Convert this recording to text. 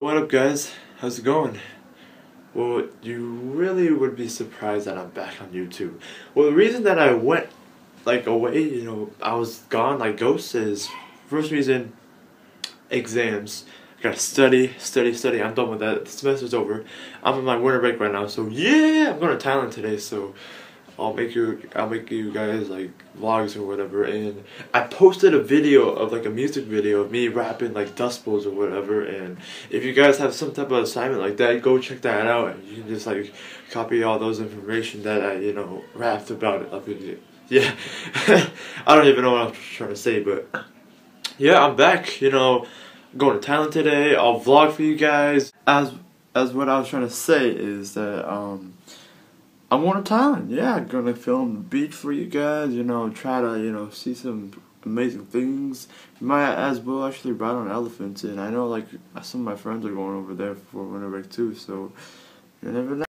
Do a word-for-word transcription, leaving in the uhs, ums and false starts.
What up, guys? How's it going? Well, you really would be surprised that I'm back on YouTube. Well, the reason that I went like away, you know, I was gone like ghost is first reason, exams. I gotta study, study, study. I'm done with that. The semester's over. I'm on my winter break right now, so yeah, I'm going to Thailand today. So I'll make you, I'll make you guys like vlogs or whatever. And I posted a video of like a music video of me rapping like Dust Bowls or whatever. And if you guys have some type of assignment like that, go check that out. And you can just like copy all those information that I, you know, rapped about it up in it. Yeah, I don't even know what I'm trying to say, but yeah, I'm back. You know, going to Thailand today. I'll vlog for you guys. As as what I was trying to say is that um. I'm going to Thailand, yeah, gonna film the beach for you guys, you know, try to, you know, see some amazing things. You might as well actually ride on elephants, and I know, like, some of my friends are going over there for winter break too, so you never know.